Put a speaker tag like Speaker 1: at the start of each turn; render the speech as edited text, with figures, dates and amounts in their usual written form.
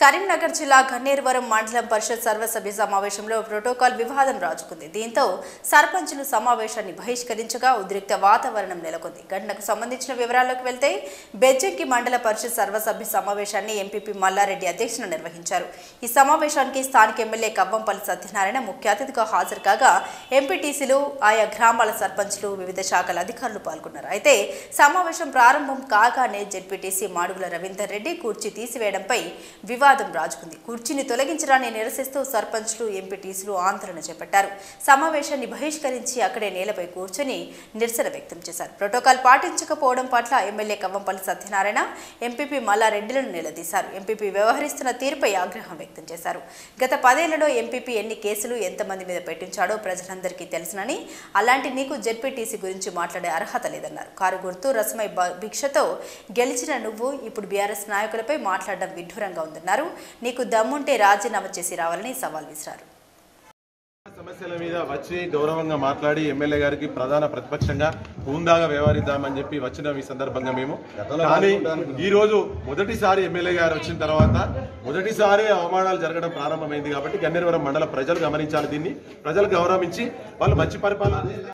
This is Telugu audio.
Speaker 1: కరీంనగర్ జిల్లా గన్నేరువరం మండలం పరిషత్ సర్వసభ్య సమావేశంలో ప్రోటోకాల్ వివాదం రాజుకుంది. దీంతో సర్పంచులు సమావేశాన్ని బహిష్కరించగా ఉద్రిక్త వాతావరణం నెలకొంది. ఘటనకు సంబంధించిన వివరాల్లోకి వెళ్తే బెజ్జంకి మండల పరిషత్ సర్వసభ్య సమావేశాన్ని ఎంపీపీ మల్లారెడ్డి అధ్యక్షతన నిర్వహించారు. ఈ సమావేశానికి స్థానిక ఎమ్మెల్యే కవ్వంపల్లి సత్యనారాయణ ముఖ్య అతిథిగా హాజరు కాగా ఎంపీటీసీలు, ఆయా గ్రామాల సర్పంచులు, వివిధ శాఖల అధికారులు పాల్గొన్నారు. అయితే సమావేశం ప్రారంభం కాగానే జెడ్పీటీసీ మాడుగుల రవీందర్ రెడ్డి కుర్చీ తీసివేయడంపై వివాదం రాజుకుంది. కుర్చీని తొలగించడాన్ని నిరసిస్తూ సర్పంచ్లు, ఎంపీటీసీలు ఆందోళన చేపట్టారు. సమావేశాన్ని బహిష్కరించి అక్కడే నేలపై కూర్చొని నిరసన వ్యక్తం చేశారు. ప్రోటోకాల్ పాటించకపోవడం పట్ల ఎమ్మెల్యే కవ్వంపల్లి సత్యనారాయణ, ఎంపీపీ మల్లారెడ్డిలను నిలదీశారు. ఎంపీపీ వ్యవహరిస్తున్న తీరుపై ఆగ్రహం వ్యక్తం చేశారు. గత 10 ఏళ్లలో ఎంపీపీ ఎన్ని కేసులు, ఎంతమంది మీద పెట్టించాడో ప్రజలందరికీ తెలుసునని, అలాంటి నీకు జెడ్పీటీసీ గురించి మాట్లాడే అర్హత లేదన్నారు. కారు గుర్తు రస్మై భిక్షతో గెలిచిన నువ్వు ఇప్పుడు బీఆర్ఎస్ నాయకులపై మాట్లాడడం విడ్డూరంగా ఉందన్నారు. నీకు దమ్ముంటే రాజీనామా చేసి రావాలని సవాల్ విసిరారు.
Speaker 2: సమస్యల మీద వచ్చి గౌరవంగా మాట్లాడి ఎమ్మెల్యే గారికి ప్రధాన ప్రతిపక్షంగా హుందాగా వ్యవహరిద్దామని చెప్పి వచ్చిన ఈ సందర్భంగా మేము కానీ ఈ రోజు మొదటిసారి ఎమ్మెల్యే గారు వచ్చిన తర్వాత మొదటిసారి అవమానాలు జరగడం ప్రారంభమైంది. కాబట్టి గన్నేరువరం మండల ప్రజలు గమనించాలి. దీన్ని ప్రజలు గౌరవించి వాళ్ళు మంచి పరిపాలన